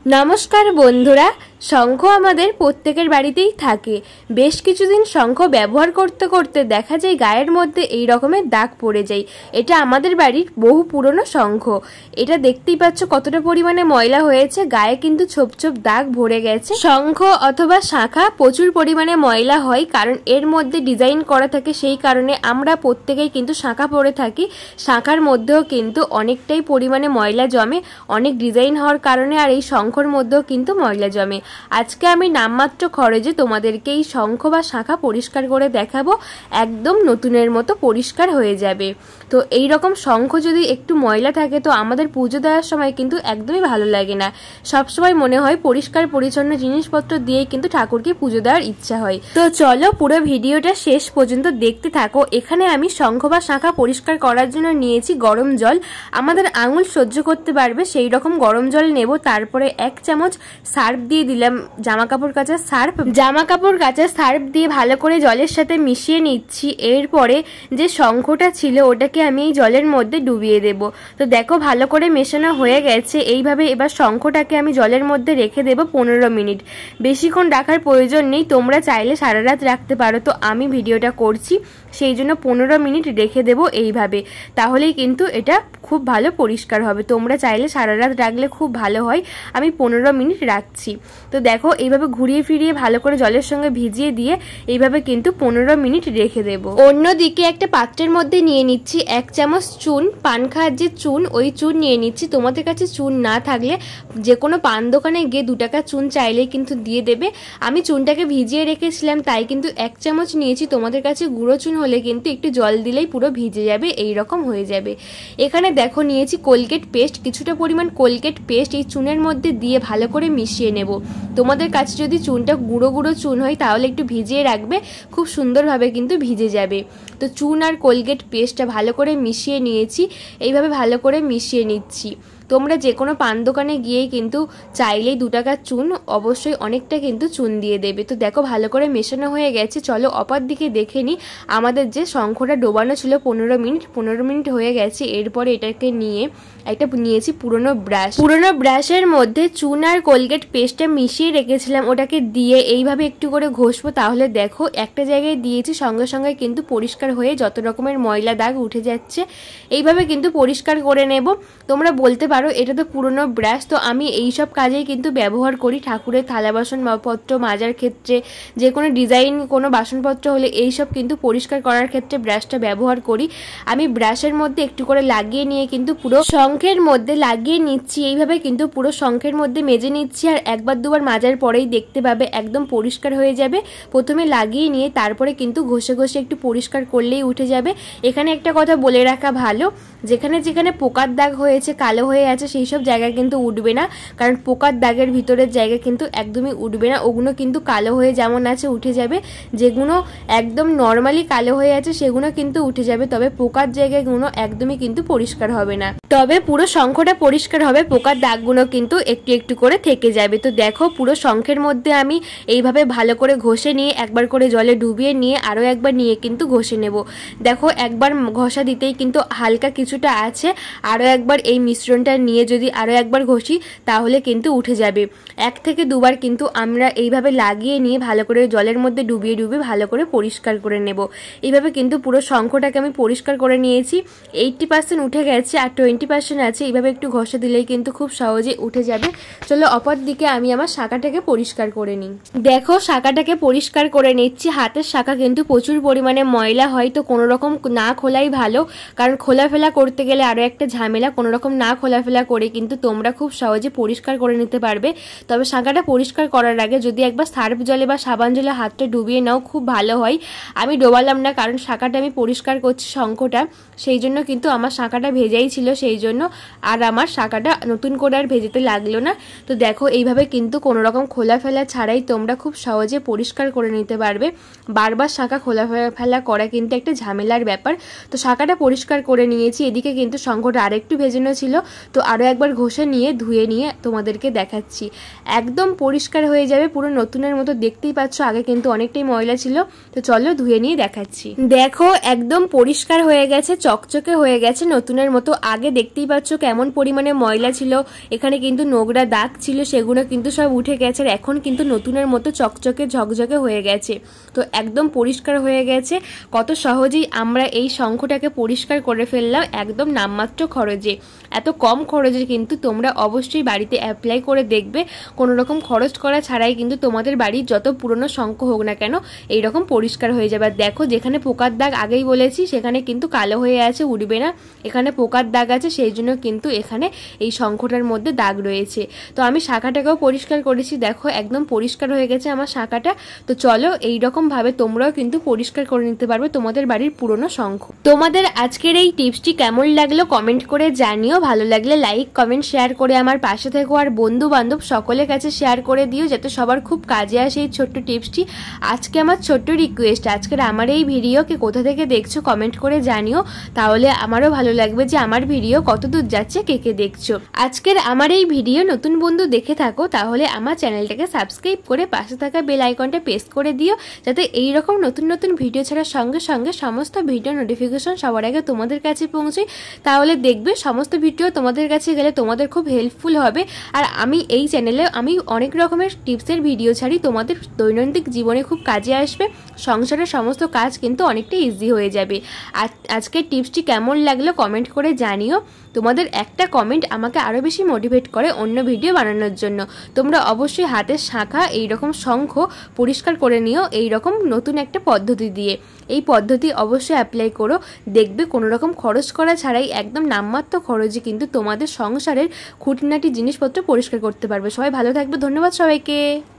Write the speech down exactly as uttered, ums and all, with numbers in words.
नमस्कार बंधुरा शंख आमादेर प्रत्येकेर बाड़ीतेई थाके। बेश किछुदिन शंख व्यवहार करते करते देखा जाय गायेर मध्य एई रकमेर दाग पड़े जाय। एटा आमादेर बाड़ीर बहु पुरानो शंख। एटा देखतेई पाচ্ছ कतटा परिमाणे मयला हयेছে, गाये किन्तु छोप छोप दाग भरे गेছে। शंख अथवा शाखा प्रचुर परिमाणे मयला हय कारण एर मध्य डिजाइन करा थाके, सेई कारणे आमरा प्रत्येकेई किन्तु शाखा परे थाकी। शाखार मध्येও किन्तु अनेकटाई परिमाणे मयला जमे, अनेक डिजाइन हওয়ার कारणे আর এই শঙ্খর মধ্যেও কিন্তু ময়লা জমে। আজকে আমি নামমাত্র খরচে তোমাদেরকে এই শঙ্খ বা শাখা পরিষ্কার করে দেখাবো, একদম নতুনের মতো পরিষ্কার হয়ে যাবে। তো এই রকম শঙ্খ যদি একটু ময়লা থাকে তো আমাদের পুজো দেওয়ার সময় কিন্তু একদমই ভালো লাগে না। সব সময় মনে হয় পরিষ্কার পরিচ্ছন্ন জিনিসপত্র দিয়ে কিন্তু ঠাকুরকে পুজো দেওয়ার ইচ্ছা হয়। তো চলো পুরো ভিডিওটা শেষ পর্যন্ত দেখতে থাকো। এখানে আমি শঙ্খ বা শাখা পরিষ্কার করার জন্য নিয়েছি গরম জল। আমাদের আঙুল সহ্য করতে পারবে সেই রকম গরম জল নেব। তারপরে এক চামচ সার্ফ দিয়ে দিলাম, জামা কাপড় কাচার সার্ফ। জামা কাপড় কাচার সার্ফ দিয়ে ভালো করে জলের সাথে মিশিয়ে নিচ্ছি। এরপরে যে শঙ্খটা ছিল ওটাকে আমি এই জলের মধ্যে ডুবিয়ে দেব। তো দেখো ভালো করে মেশানো হয়ে গেছে। এইভাবে এবার শঙ্খটাকে আমি জলের মধ্যে রেখে দেব পনেরো মিনিট। বেশিক্ষণ রাখার প্রয়োজন নেই, তোমরা চাইলে সারা রাত রাখতে পারো। তো আমি ভিডিওটা করছি সেই জন্য পনেরো মিনিট রেখে দেব এইভাবে, তাহলেই কিন্তু এটা খুব ভালো পরিষ্কার হবে। তোমরা চাইলে সারা রাত রাখলে খুব ভালো হয়। আমি পনেরো মিনিট রাখছি। তো দেখো এইভাবে ঘুরিয়ে ফিরিয়ে ভালো করে জলের সঙ্গে ভিজিয়ে দিয়ে এইভাবে কিন্তু পনেরো মিনিট রেখে দেব। অন্যদিকে একটা পাত্রের মধ্যে নিয়ে নিচ্ছি এক চামচ চুন, পান খাওয়ার যে চুন ওই চুন নিয়ে নিচ্ছি। তোমাদের কাছে চুন না থাকলে যে কোনো পান দোকানে গিয়ে দু টাকা চুন চাইলেই কিন্তু দিয়ে দেবে। আমি চুনটাকে ভিজিয়ে রেখেছিলাম তাই কিন্তু এক চামচ নিয়েছি। তোমাদের কাছে গুঁড়ো চুন হলে কিন্তু একটু জল দিলেই পুরো ভিজে যাবে, এই রকম হয়ে যাবে। এখানে দেখো নিয়েছি কোলগেট পেস্ট, কিছুটা পরিমাণ কোলগেট পেস্ট এই চুনের মধ্যে দিয়ে ভালো করে মিশিয়ে নেব। তোমাদের কাছে যদি চুনটা গুঁড়ো গুঁড়ো চুন হয় তাহলে একটু ভিজিয়ে রাখবে, খুব সুন্দরভাবে কিন্তু ভিজে যাবে। তো চুন আর কোলগেট পেস্টটা ভালো করে মিশিয়ে নিয়েছি। এইভাবে ভালো করে মিশিয়ে নিচ্ছি। তোমরা যে কোনো পান দোকানে গিয়েই কিন্তু চাইলেই দু টাকার চুন অবশ্যই অনেকটা কিন্তু চুন দিয়ে দেবে। তো দেখো ভালো করে মেশানো হয়ে গেছে। চলো অপর দিকে দেখে নিই। আমাদের যে শঙ্খটা ডোবানো ছিল পনেরো মিনিট পনেরো মিনিট হয়ে গেছে। এরপরে এটাকে নিয়ে একটা নিয়েছি পুরনো ব্রাশ। পুরনো ব্রাশের মধ্যে চুন আর কোলগেট পেস্টটা মিশিয়ে রেখেছিলাম, ওটাকে দিয়ে এইভাবে একটু করে ঘষবো। তাহলে দেখো একটা জায়গায় দিয়েছি, সঙ্গে সঙ্গে কিন্তু পরিষ্কার হয়ে যত রকমের ময়লা দাগ উঠে যাচ্ছে। এইভাবে কিন্তু পরিষ্কার করে নেব। তোমরা বলতে পারো এটা তো পুরনো ব্রাশ, তো আমি এই সব কাজেই কিন্তু ব্যবহার করি। ঠাকুরের থালা বাসনপত্র মাজার ক্ষেত্রে, যে কোনো ডিজাইন কোনো বাসনপত্র হলে এই সব কিন্তু পরিষ্কার করার ক্ষেত্রে ব্রাশটা ব্যবহার করি। আমি ব্রাশের মধ্যে একটু করে লাগিয়ে নিয়ে কিন্তু পুরো শঙ্খের মধ্যে লাগিয়ে নিচ্ছি। এইভাবে কিন্তু পুরো শঙ্খের মধ্যে মেজে নিচ্ছি। আর একবার দুবার মাজার পরেই দেখতে পাবে একদম পরিষ্কার হয়ে যাবে। প্রথমে লাগিয়ে নিয়ে তারপরে কিন্তু ঘষে ঘষে একটু পরিষ্কার করলেই উঠে যাবে। এখানে একটা কথা বলে রাখা ভালো, যেখানে যেখানে পোকার দাগ হয়েছে কালো হয়ে আছে সেই সব জায়গা কিন্তু উঠবে না, কারণ পোকার দাগের ভিতরের জায়গা কিন্তু একদমই উঠবে না। ওগুলো কিন্তু কালো হয়ে যেমন আছে উঠে যাবে, যেগুলো একদম নর্মালি কালো হয়ে আছে সেগুলো কিন্তু উঠে যাবে। তবে পোকার জায়গাগুলো একদমই কিন্তু পরিষ্কার হবে না। তবে পুরো শঙ্খটা পরিষ্কার হবে, পোকার দাগগুলো কিন্তু একটু একটু করে থেকে যাবে। তো দেখো পুরো শঙ্খের মধ্যে আমি এইভাবে ভালো করে ঘষে নিয়ে একবার করে জলে ডুবিয়ে নিয়ে আরও একবার নিয়ে কিন্তু ঘষে নেব। দেখো একবার ঘষা দিতেই কিন্তু হালকা কিছুটা আছে, আরও একবার এই মিশ্রণটা নিয়ে যদি আরও একবার ঘষি তাহলে কিন্তু উঠে যাবে। এক থেকে দুবার কিন্তু আমরা এইভাবে লাগিয়ে নিয়ে ভালো করে জলের মধ্যে ডুবিয়ে ডুবিয়ে ভালো করে পরিষ্কার করে নেব। এইভাবে কিন্তু পুরো শঙ্খটাকে আমি পরিষ্কার করে নিয়েছি। এইটটি পার্সেন্ট উঠে গেছে আর টোয়েন্টি পার্সেন্ট আছে। এইভাবে একটু ঘষে দিলেই কিন্তু খুব সহজে উঠে যাবে। চলো অপর দিকে আমি আমার শাখাটাকে পরিষ্কার করে নিই। দেখো শাখাটাকে পরিষ্কার করে নিচ্ছি। হাতের শাখা কিন্তু প্রচুর পরিমাণে ময়লা হয়, তো কোনো রকম না খোলাই ভালো, কারণ খোলাফেলা করতে গেলে আরও একটা ঝামেলা। কোনো রকম না খোলাফেলা করে কিন্তু তোমরা খুব সহজে পরিষ্কার করে নিতে পারবে। তবে শাখাটা পরিষ্কার করার আগে যদি একবার সার্ফ জলে বা সাবান জলে হাতটা ডুবিয়ে নাও খুব ভালো হয়। আমি ডোবালাম না কারণ শাখাটা আমি পরিষ্কার করছি শঙ্খটা, সেই জন্য কিন্তু আমার শাখাটা ভেজাই ছিল, সেই জন্য আর আমার শাখাটা নতুন করে আর ভেজাতে লাগলো না। তো দেখো এইভাবে কিন্তু কোনো রকম খোলাফেলা ছাড়াই তোমরা খুব সহজে পরিষ্কার করে নিতে পারবে। বারবার শাখা খোলাফেলা করা কিন্তু একটা ঝামেলার ব্যাপার। তো শাখাটা পরিষ্কার করে নিয়েছি। এদিকে কিন্তু শঙ্খটা আরেকটু ভেজানো ছিল, তো আরও একবার ঘষে নিয়ে ধুয়ে নিয়ে তোমাদেরকে দেখাচ্ছি। একদম পরিষ্কার হয়ে যাবে, পুরো নতুনের মতো। দেখতেই পাচ্ছ আগে কিন্তু অনেকটাই ময়লা ছিল। তো চলো ধুয়ে নিয়ে দেখাচ্ছি। দেখো একদম পরিষ্কার হয়ে গেছে, চকচকে হয়ে গেছে নতুনের মতো। আগে দেখতেই পাচ্ছ কেমন পরিমাণে ময়লা ছিল, এখানে কিন্তু নোংরা দাগ ছিল, সেগুলো কিন্তু সব উঠে গেছে। আর এখন কিন্তু নতুনের মতো চকচকে ঝকঝকে হয়ে গেছে। তো একদম পরিষ্কার হয়ে গেছে। কত সহজেই আমরা এই শঙ্খটাকে পরিষ্কার করে ফেললাম একদম নামমাত্র খরচে। এত কম খরচে কিন্তু তোমরা অবশ্যই বাড়িতে অ্যাপ্লাই করে দেখবে। কোনো রকম খরচ করা ছাড়াই কিন্তু তোমাদের বাড়ির যত পুরনো শঙ্খ হোক না কেন এইরকম পরিষ্কার হয়ে যাবে। আর দেখো যেখানে পোকার দাগ আগেই বলেছি সেখানে কিন্তু কালো হয়ে আছে, উঠবে না। এখানে পোকার দাগ আছে, সেই জন্য কিন্তু এখানে এই শঙ্খটার মধ্যে দাগ রয়েছে। তো আমি শাখাটাকেও পরিষ্কার করেছি, দেখো একদম পরিষ্কার হয়ে গেছে আমার শাখাটা। তো চলো এইরকম ভাবে তোমরাও কিন্তু পরিষ্কার করে নিতে পারবে তোমাদের বাড়ির পুরনো শঙ্খ। তোমাদের আজকের এই টিপসটি কেমন লাগলো কমেন্ট করে জানিও। ভালো লাগলে লাইক কমেন্ট শেয়ার করে আমার পাশে থেকো, আর বন্ধু বান্ধব সকলের কাছে শেয়ার করে দিও যাতে সবার খুব কাজে আসে এই ছোট্ট টিপসটি। আজকে আমার ছোট্ট রিকোয়েস্ট, আজকের আমার এই ভিডিওকে কোথা থেকে দেখছো কমেন্ট করে জানিও, তাহলে আমারও ভালো লাগবে যে আমার ভিডিও কত দূর যাচ্ছে, কে কে দেখছো। আজকের আমার এই ভিডিও নতুন বন্ধু দেখে থাকো তাহলে আমার চ্যানেলটাকে সাবস্ক্রাইব করে পাশে থাকা বেল আইকনটা প্রেস করে দিও, যাতে এইরকম নতুন নতুন ভিডিও ছাড়ার সঙ্গে সঙ্গে সমস্ত ভিডিও নোটিফিকেশন সবার আগে তোমাদের কাছে পৌঁছায়। তাহলে দেখবে সমস্ত ভিডিও তোমাদের কাছে গেলে তোমাদের খুব হেল্পফুল হবে। আর আমি এই চ্যানেলে আমি অনেক রকমের টিপসের ভিডিও ছাড়ি, তোমাদের দৈনন্দিন জীবনে খুব কাজে আসবে। সংসারের সমস্ত কাজ কিন্তু অনেকটা ইজি হয়ে যাবে। আর আজকের টিপসটি কেমন লাগলো কমেন্ট করে জানিও। তোমাদের একটা কমেন্ট আমাকে আরও বেশি মোটিভেট করে অন্য ভিডিও বানানোর জন্য। তোমরা অবশ্যই হাতের শাখা এইরকম শঙ্খ পরিষ্কার করে নিও এইরকম নতুন একটা পদ্ধতি দিয়ে। এই পদ্ধতি অবশ্যই অ্যাপ্লাই করো, দেখবে কোনো রকম খরচ করা ছাড়াই একদম নামমাত্র খরচে কিন্তু তোমাদের সংসারের খুঁটিনাটি জিনিসপত্র পরিষ্কার করতে পারবে। সবাই ভালো থাকবে, ধন্যবাদ সবাইকে।